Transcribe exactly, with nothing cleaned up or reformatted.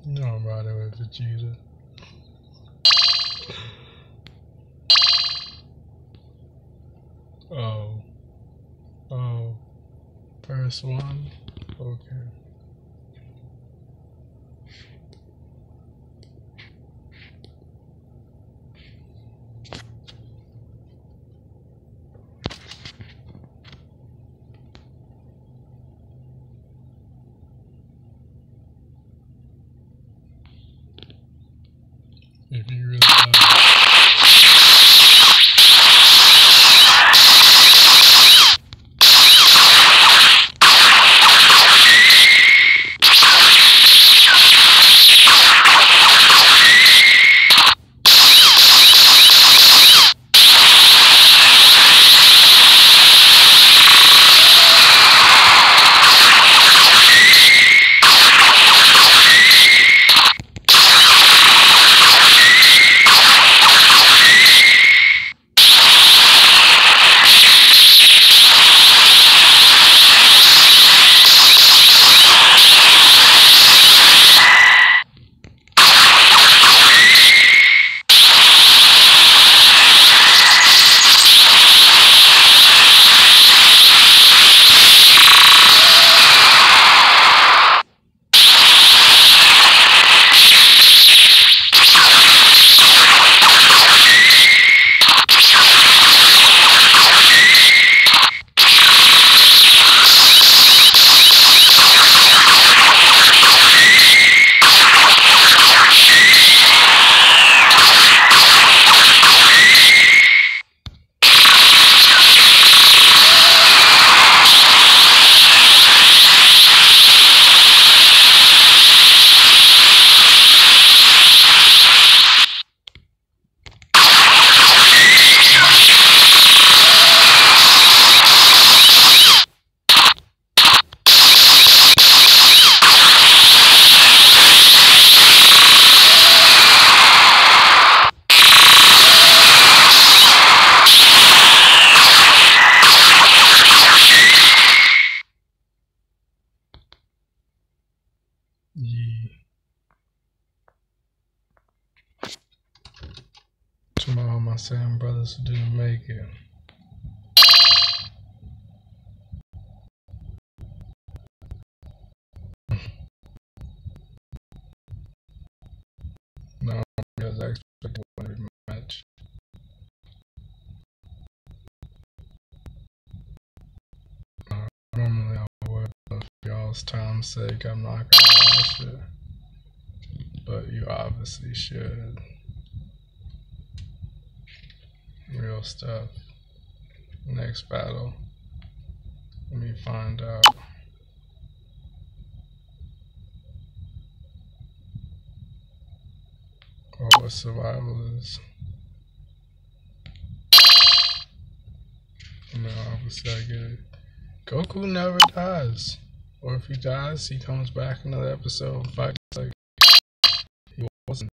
No, I'm riding with Vegeta. Oh. Oh. First one? Okay. If you really love to my, all my Saiyan brothers who didn't make it. No, because I expected one rematch. Uh, normally I would, but for y'all's time's sake, I'm not gonna watch it. But you obviously should. Real stuff. Next battle. Let me find out. Or what survival is. I mean, obviously I get it. Goku never dies. Or if he dies, he comes back another episode and fights like he wasn't